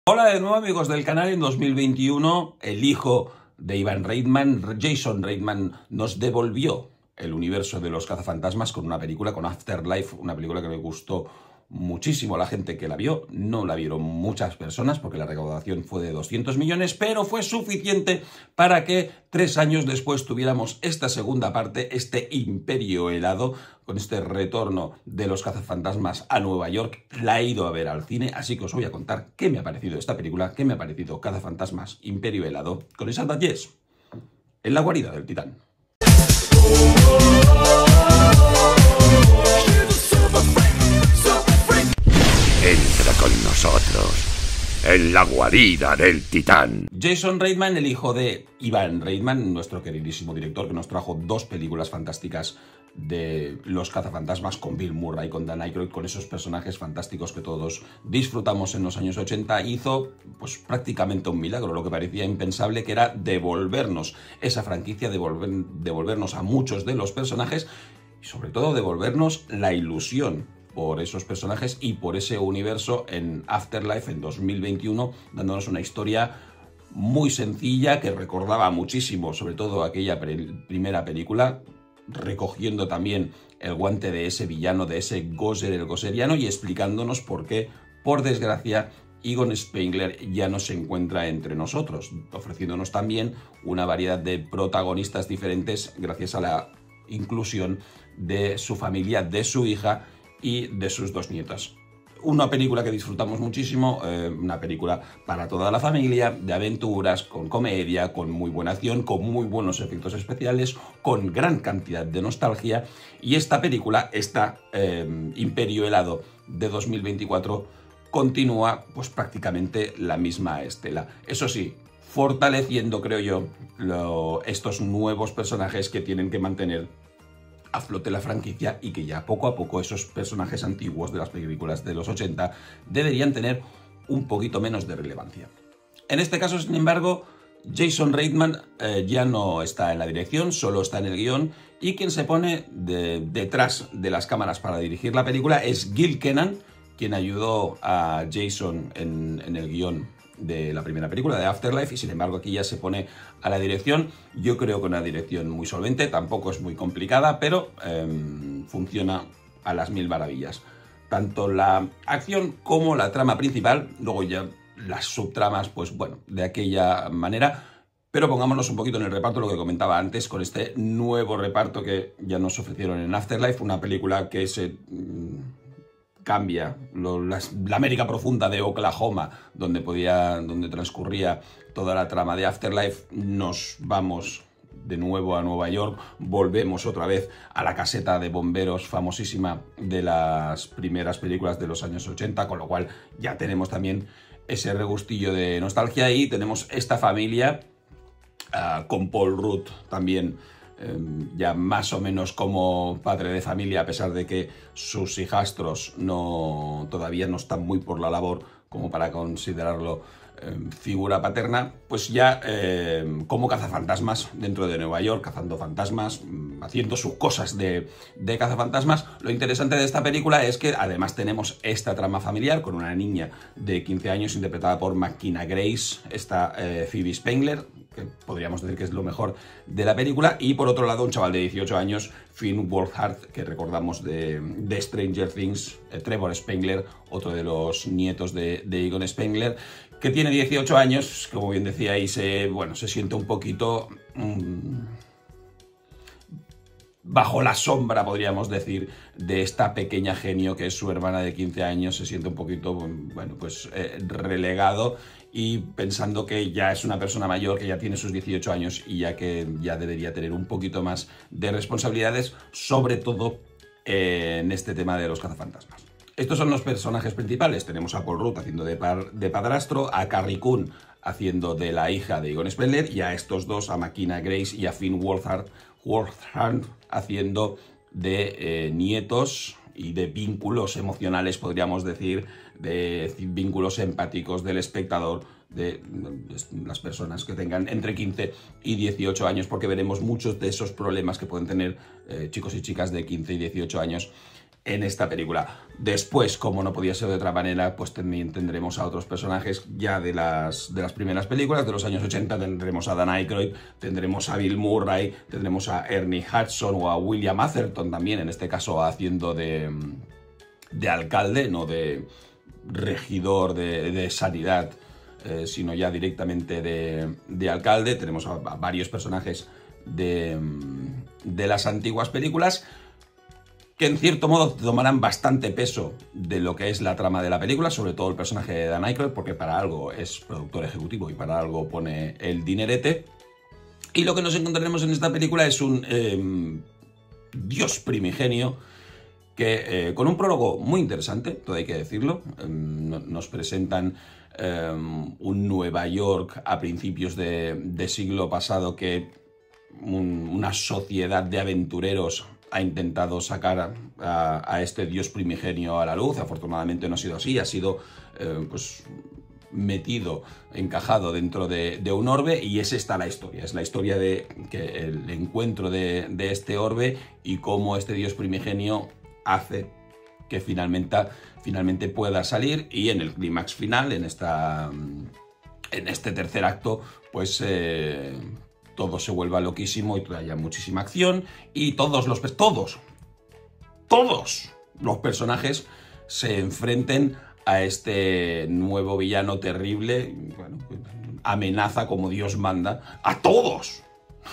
Hola de nuevo, amigos del canal. En 2021 el hijo de Ivan Reitman, Jason Reitman, nos devolvió el universo de los cazafantasmas con una película, con Afterlife, una película que me gustó muchísimo a la gente que la vio. No la vieron muchas personas porque la recaudación fue de 200 millones, pero fue suficiente para que 3 años después tuviéramos esta segunda parte, este imperio helado, con este retorno de los cazafantasmas a Nueva York. La he ido a ver al cine, así que os voy a contar qué me ha parecido esta película, qué me ha parecido Cazafantasmas Imperio helado, con esa Yes, en la guarida del Titán. Entra con nosotros en la guarida del Titán. Jason Reitman, el hijo de Ivan Reitman, nuestro queridísimo director, que nos trajo 2 películas fantásticas de los cazafantasmas con Bill Murray, con Dan Aykroyd, con esos personajes fantásticos que todos disfrutamos en los años 80, hizo pues prácticamente un milagro, lo que parecía impensable, que era devolvernos esa franquicia, devolvernos a muchos de los personajes y sobre todo devolvernos la ilusión por esos personajes y por ese universo en Afterlife en 2021, dándonos una historia muy sencilla que recordaba muchísimo, sobre todo aquella primera película, recogiendo también el guante de ese villano, de ese Gozer, el goseriano, y explicándonos por qué, por desgracia, Egon Spengler ya no se encuentra entre nosotros, ofreciéndonos también una variedad de protagonistas diferentes gracias a la inclusión de su familia, de su hija y de sus 2 nietas. Una película que disfrutamos muchísimo, una película para toda la familia, de aventuras, con comedia, con muy buena acción, con muy buenos efectos especiales, con gran cantidad de nostalgia. Y esta película, Imperio helado de 2024, continúa pues prácticamente la misma estela. Eso sí, fortaleciendo, creo yo, estos nuevos personajes que tienen que mantener a flote la franquicia y que ya poco a poco esos personajes antiguos de las películas de los 80 deberían tener un poquito menos de relevancia. En este caso, sin embargo, Jason Reitman ya no está en la dirección, solo está en el guión, y quien se pone detrás de las cámaras para dirigir la película es Gil Kenan, quien ayudó a Jason en el guión de la primera película, de Afterlife, y sin embargo aquí ya se pone a la dirección. Yo creo que una dirección muy solvente, tampoco es muy complicada, pero funciona a las 1000 maravillas. Tanto la acción como la trama principal, luego ya las subtramas, pues bueno, de aquella manera. Pero pongámonos un poquito en el reparto, lo que comentaba antes, con este nuevo reparto que ya nos ofrecieron en Afterlife, una película que se cambia la América profunda de Oklahoma, donde transcurría toda la trama de Afterlife. Nos vamos de nuevo a Nueva York, volvemos otra vez a la caseta de bomberos famosísima de las primeras películas de los años 80, con lo cual ya tenemos también ese regustillo de nostalgia, y tenemos esta familia con Paul Rudd también ya más o menos como padre de familia, a pesar de que sus hijastros todavía no están muy por la labor como para considerarlo figura paterna, pues ya como cazafantasmas dentro de Nueva York, cazando fantasmas, haciendo sus cosas de cazafantasmas. Lo interesante de esta película es que además tenemos esta trama familiar con una niña de 15 años interpretada por McKenna Grace, esta Phoebe Spengler, que podríamos decir que es lo mejor de la película, y por otro lado un chaval de 18 años, Finn Wolfhard, que recordamos de Stranger Things, Trevor Spengler, otro de los nietos de Egon Spengler, que tiene 18 años, como bien decía, y se siente un poquito bajo la sombra, podríamos decir, de esta pequeña genio que es su hermana de 15 años, se siente un poquito, relegado, y pensando que ya es una persona mayor, que ya tiene sus 18 años y ya que ya debería tener un poquito más de responsabilidades, sobre todo en este tema de los cazafantasmas. Estos son los personajes principales. Tenemos a Paul Rudd haciendo de padrastro, a Carrie Coon haciendo de la hija de Egon Spengler, y a estos dos, a McKenna Grace y a Finn Wolfhard haciendo de nietos y de vínculos emocionales, podríamos decir, de vínculos empáticos del espectador, de las personas que tengan entre 15 y 18 años, porque veremos muchos de esos problemas que pueden tener chicos y chicas de 15 y 18 años en esta película. Después, como no podía ser de otra manera, pues también tendremos a otros personajes ya de las primeras películas, de los años 80, tendremos a Dan Aykroyd, tendremos a Bill Murray, tendremos a Ernie Hudson o a William Atherton también, en este caso haciendo de alcalde, no de regidor de sanidad, sino ya directamente de alcalde. Tenemos a varios personajes de las antiguas películas que en cierto modo tomarán bastante peso de lo que es la trama de la película, sobre todo el personaje de Dan Aykroyd, porque para algo es productor ejecutivo y para algo pone el dinerete. Y lo que nos encontraremos en esta película es un dios primigenio que con un prólogo muy interesante, todo hay que decirlo. Nos presentan un Nueva York a principios de siglo pasado que una sociedad de aventureros ha intentado sacar a este dios primigenio a la luz. Afortunadamente no ha sido así, ha sido pues metido, encajado dentro de un orbe, y es esta la historia. Es la historia de que el encuentro de este orbe y cómo este dios primigenio hace que finalmente pueda salir, y en el clímax final, en este tercer acto, pues todo se vuelva loquísimo y haya muchísima acción y todos los personajes se enfrenten a este nuevo villano terrible. Bueno, amenaza como Dios manda a todos.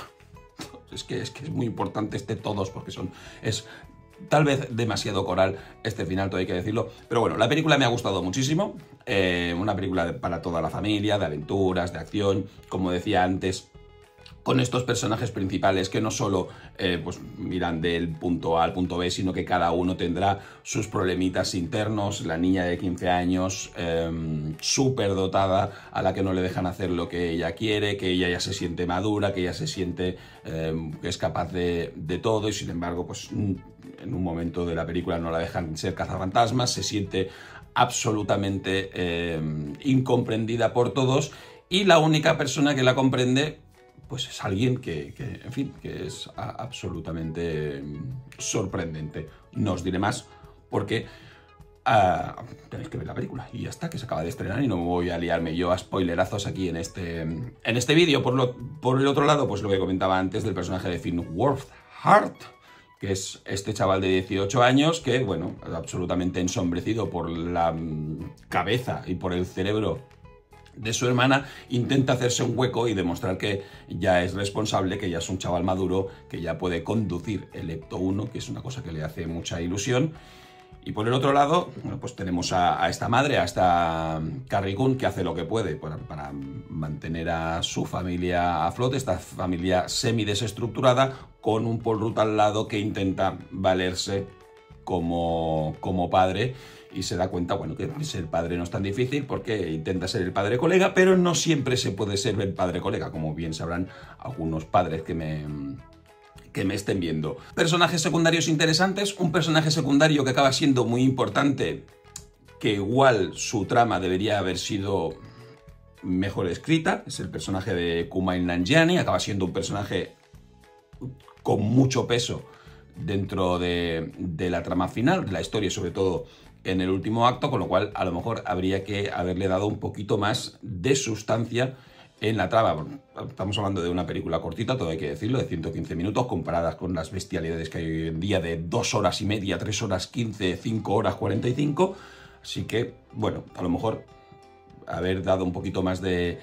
Es que es muy importante este todos, porque es tal vez demasiado coral este final, todo hay que decirlo. Pero bueno, la película me ha gustado muchísimo. Una película para toda la familia, de aventuras, de acción, como decía antes, con estos personajes principales que no solo pues miran del punto A al punto B, sino que cada uno tendrá sus problemitas internos. La niña de 15 años, súper dotada, a la que no le dejan hacer lo que ella quiere, que ella ya se siente madura, que ella se siente que es capaz de todo, y sin embargo, pues en un momento de la película no la dejan ser cazafantasmas, se siente absolutamente incomprendida por todos, y la única persona que la comprende pues es alguien que en fin, que es absolutamente sorprendente. No os diré más porque tenéis que ver la película y ya está, que se acaba de estrenar, y no voy a liarme yo a spoilerazos aquí en este vídeo. Por el otro lado, pues lo que comentaba antes del personaje de Finn Wolfhard, que es este chaval de 18 años que, bueno, absolutamente ensombrecido por la cabeza y por el cerebro de su hermana, intenta hacerse un hueco y demostrar que ya es responsable, que ya es un chaval maduro, que ya puede conducir el Ecto 1, que es una cosa que le hace mucha ilusión. Y por el otro lado, bueno, pues tenemos a esta madre, a esta Carrie Coon, que hace lo que puede para mantener a su familia a flote, esta familia semi-desestructurada, con un Paul Rudd al lado que intenta valerse como padre, y se da cuenta, bueno, que ser padre no es tan difícil, porque intenta ser el padre colega, pero no siempre se puede ser el padre colega, como bien sabrán algunos padres que me estén viendo. Personajes secundarios interesantes, un personaje secundario que acaba siendo muy importante, que igual su trama debería haber sido mejor escrita, es el personaje de Kumail Nanjiani. Acaba siendo un personaje con mucho peso dentro de la trama final, de la historia, sobre todo en el último acto, con lo cual a lo mejor habría que haberle dado un poquito más de sustancia en la trama. Bueno, estamos hablando de una película cortita, todo hay que decirlo, de 115 minutos, comparadas con las bestialidades que hay hoy en día de 2 horas y media, 3 horas 15, 5 horas 45. Así que, bueno, a lo mejor haber dado un poquito más de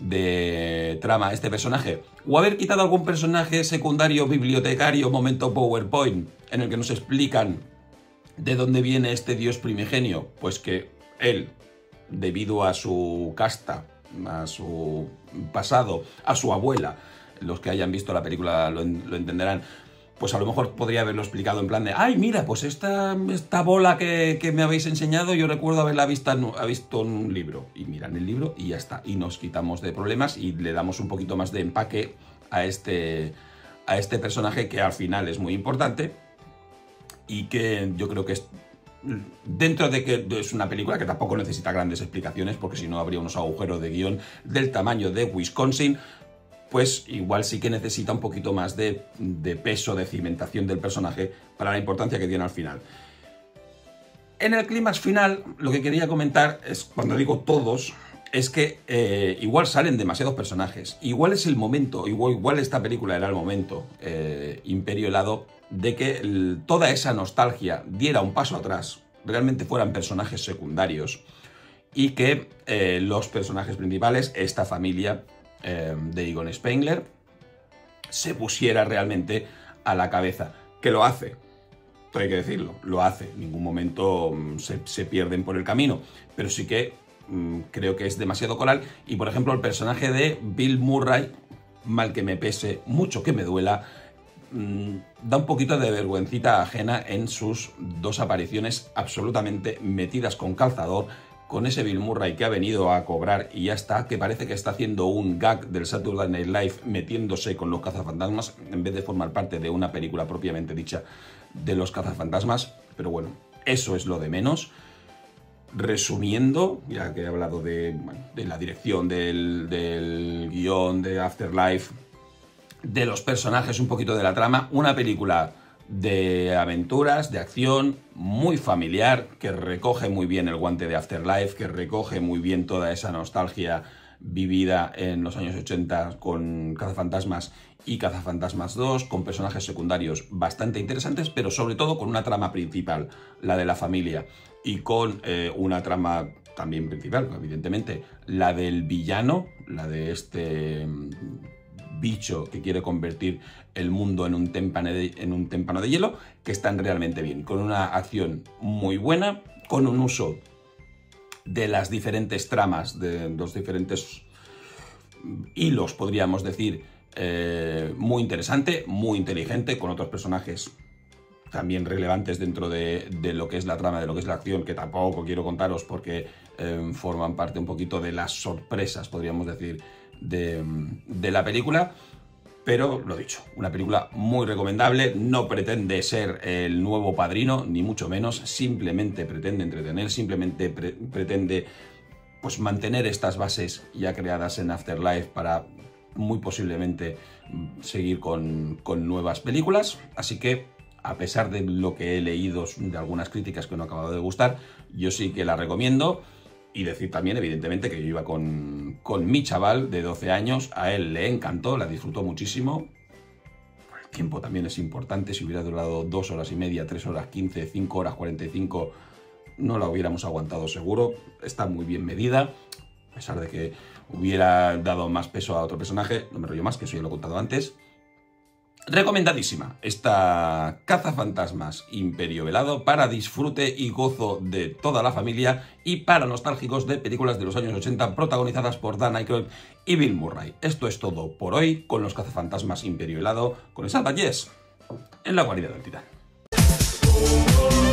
trama a este personaje, o haber quitado algún personaje secundario, bibliotecario, momento PowerPoint, en el que nos explican de dónde viene este dios primigenio. Pues que él, debido a su casta, a su pasado, a su abuela, los que hayan visto la película lo entenderán, pues a lo mejor podría haberlo explicado en plan de: ay, mira, pues esta bola que me habéis enseñado, yo recuerdo haberla visto en un libro. Y miran el libro y ya está. Y nos quitamos de problemas y le damos un poquito más de empaque a este personaje, que al final es muy importante y que yo creo que es, dentro de que es una película que tampoco necesita grandes explicaciones, porque si no habría unos agujeros de guión del tamaño de Wisconsin, pues igual sí que necesita un poquito más de peso, de cimentación del personaje para la importancia que tiene al final. En el clímax final, lo que quería comentar es, cuando digo todos, es que igual salen demasiados personajes. Igual es el momento, igual esta película era el momento, Imperio Helado, de que toda esa nostalgia diera un paso atrás, realmente fueran personajes secundarios y que los personajes principales, esta familia de Egon Spengler, se pusiera realmente a la cabeza. Que lo hace, hay que decirlo, lo hace. En ningún momento se pierden por el camino, pero sí que creo que es demasiado coral. Y por ejemplo el personaje de Bill Murray, mal que me pese, mucho que me duela, da un poquito de vergüencita ajena en sus dos apariciones absolutamente metidas con calzador, con ese Bill Murray que ha venido a cobrar y ya está, que parece que está haciendo un gag del Saturday Night Live metiéndose con los cazafantasmas en vez de formar parte de una película propiamente dicha de los cazafantasmas. Pero bueno, eso es lo de menos. Resumiendo, ya que he hablado de la dirección, del guión, de Afterlife, de los personajes, un poquito de la trama, una película de aventuras, de acción, muy familiar, que recoge muy bien el guante de Afterlife, que recoge muy bien toda esa nostalgia vivida en los años 80 con Cazafantasmas y Cazafantasmas 2, con personajes secundarios bastante interesantes, pero sobre todo con una trama principal, la de la familia, y con una trama también principal, evidentemente, la del villano, la de este bicho que quiere convertir el mundo en un témpano de hielo, que están realmente bien, con una acción muy buena, con un uso de las diferentes tramas, de los diferentes hilos, podríamos decir, muy interesante, muy inteligente, con otros personajes también relevantes dentro de lo que es la trama, de lo que es la acción, que tampoco quiero contaros porque forman parte un poquito de las sorpresas, podríamos decir, de la película. Pero lo dicho, una película muy recomendable, no pretende ser el nuevo Padrino, ni mucho menos, simplemente pretende entretener, simplemente pretende pues mantener estas bases ya creadas en Afterlife para muy posiblemente seguir con nuevas películas. Así que, a pesar de lo que he leído de algunas críticas que no he acabado de gustar, yo sí que la recomiendo. Y decir también, evidentemente, que yo iba con mi chaval de 12 años, a él le encantó, la disfrutó muchísimo. El tiempo también es importante, si hubiera durado 2 horas y media, 3 horas 15, 5 horas 45, no la hubiéramos aguantado seguro. Está muy bien medida, a pesar de que hubiera dado más peso a otro personaje, no me rollo más, que eso ya lo he contado antes. Recomendadísima esta Cazafantasmas Imperio Velado para disfrute y gozo de toda la familia y para nostálgicos de películas de los años 80 protagonizadas por Dan Aykroyd y Bill Murray. Esto es todo por hoy con los Cazafantasmas Imperio Velado, con el Salva Yes en la guarida del Titán.